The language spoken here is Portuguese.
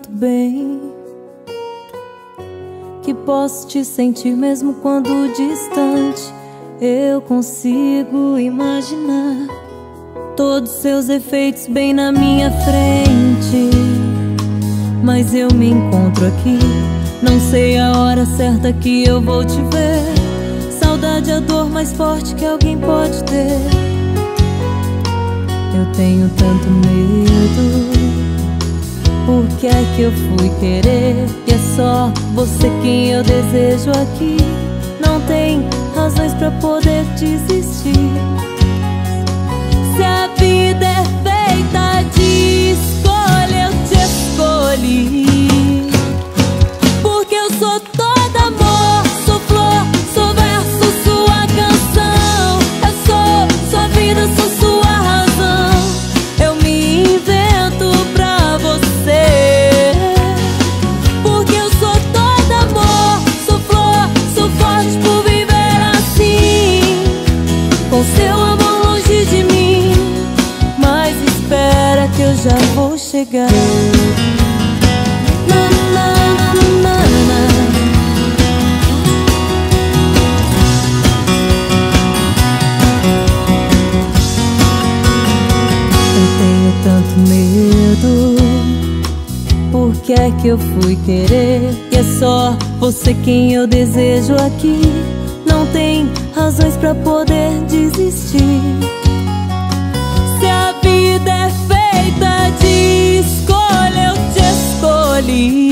tanto bem que posso te sentir mesmo quando distante. Eu consigo imaginar todos seus efeitos bem na minha frente, mas eu me encontro aqui, não sei a hora certa que eu vou te ver. Saudade é a dor mais forte que alguém pode ter. Eu tenho tanto medo, por que é que eu fui querer? E é só você quem eu desejo aqui, não tem razões pra poder desistir. Se a vida é feita de escolha, eu te escolhi, porque eu sou todo amor, sou flor, sou verso, sua canção. Eu sou sua vida, sou sua razão. Eu me invento pra você, porque eu sou todo amor, sou flor, sou forte por viver assim, com seu amor longe de mim. Mas espera que eu já vou chegar. Na, na, na, na, na. Eu tenho tanto medo, por que é que eu fui querer? E é só você quem eu desejo aqui, não tem razões pra poder desistir. Se a vida é feita de escolha, eu te escolhi,